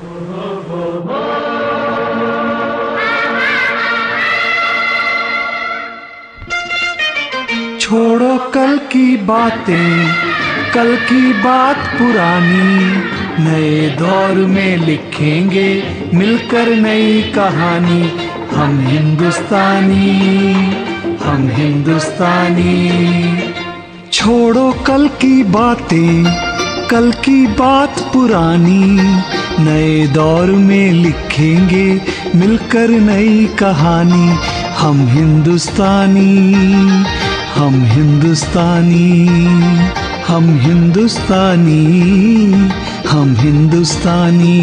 छोड़ो कल की बातें, कल की बात पुरानी, नए दौर में लिखेंगे मिलकर नई कहानी। हम हिंदुस्तानी, हम हिंदुस्तानी। छोड़ो कल की बातें, कल की बात पुरानी, नए दौर में लिखेंगे मिलकर नई कहानी। हम हिंदुस्तानी, हम हिंदुस्तानी, हम हिंदुस्तानी, हम हिंदुस्तानी।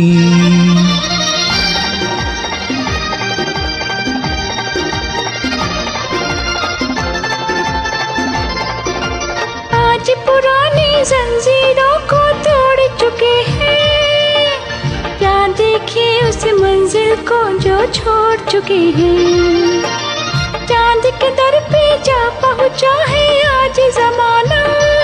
आज पुरानी जंजीरों को तोड़ चुके हैं, क्या देखे उस मंजिल को जो छोड़ चुके हैं। चांद के दर पे जा पहुंचा है आज जमाना,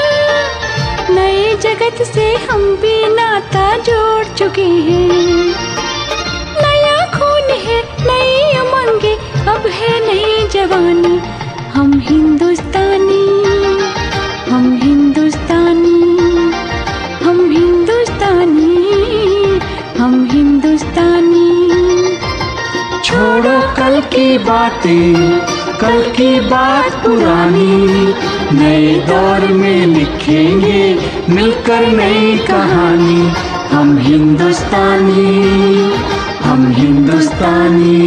नए जगत से हम भी नाता जोड़ चुके हैं। नया खून है, नई उमंगे, अब है नई जवानी। हम हिंदुस्तानी, हम हिंदुस्तानी, हम हिंदुस्तानी, हम हिंदुस्तानी। छोड़ो कल की बातें, कल की बात पुरानी, नए दौर में लिखेंगे मिलकर नई कहानी। हम हिंदुस्तानी, हम हिंदुस्तानी।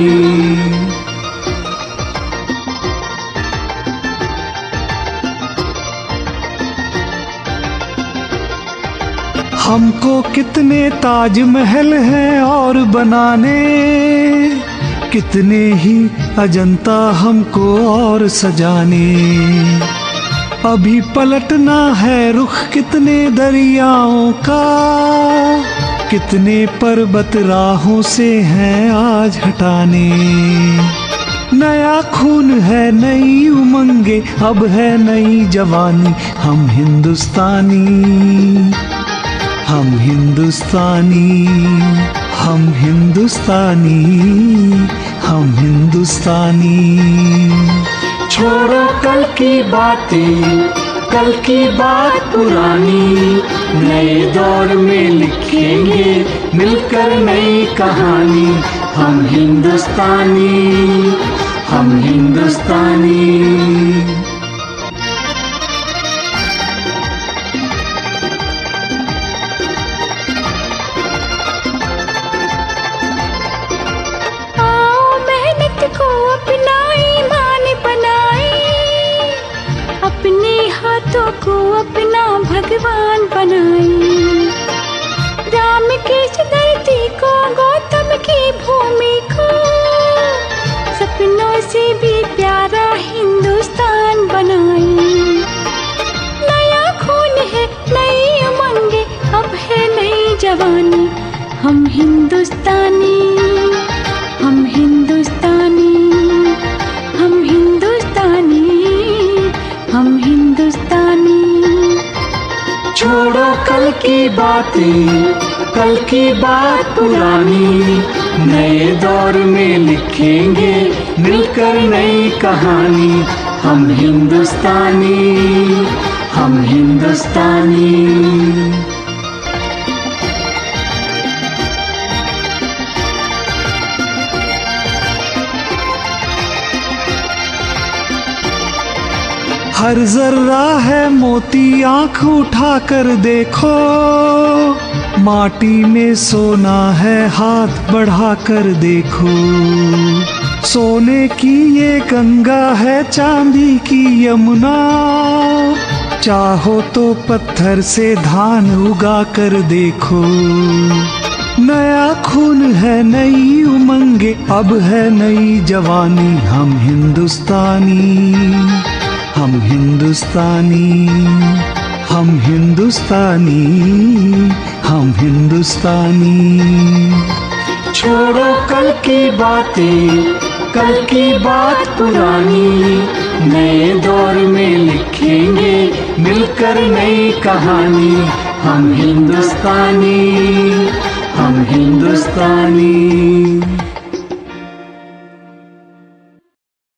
हमको कितने ताजमहल हैं और बनाने, कितने ही अजंता हमको और सजाने। अभी पलटना है रुख कितने दरियाओं का, कितने पर्वत राहों से हैं आज हटाने। नया खून है, नई उमंगे, अब है नई जवानी। हम हिंदुस्तानी, हम हिंदुस्तानी, हम हिंदुस्तानी, हम हिंदुस्तानी। छोड़ो कल की बातें, कल की बात पुरानी, नए दौर में लिखेंगे मिलकर नई कहानी। हम हिंदुस्तानी, हम हिंदुस्तानी। को अपना भगवान बनाए, राम की धरती को, गौतम की भूमि को, सपनों से भी प्यारा हिंदुस्तान बनाए। नया खून है, नई उमंगे, अब है नई जवानी। हम हिंदुस्तानी, हम हिंदुस्तानी, हम हिंदुस्तानी, हम हिंदुस्तानी। छोड़ो कल की बातें, कल की बात पुरानी, नए दौर में लिखेंगे मिलकर नई कहानी। हम हिंदुस्तानी, हम हिंदुस्तानी। हर जर्रा है मोती, आंख उठा कर देखो, माटी में सोना है, हाथ बढ़ा कर देखो। सोने की ये गंगा है, चांदी की यमुना, चाहो तो पत्थर से धान उगा कर देखो। नया खून है, नई उमंगे, अब है नई जवानी। हम हिंदुस्तानी, हम हिंदुस्तानी, हम हिंदुस्तानी, हम हिंदुस्तानी। छोड़ो कल की बातें, कल की बात पुरानी, नए दौर में लिखेंगे मिलकर नई कहानी। हम हिंदुस्तानी, हम हिंदुस्तानी।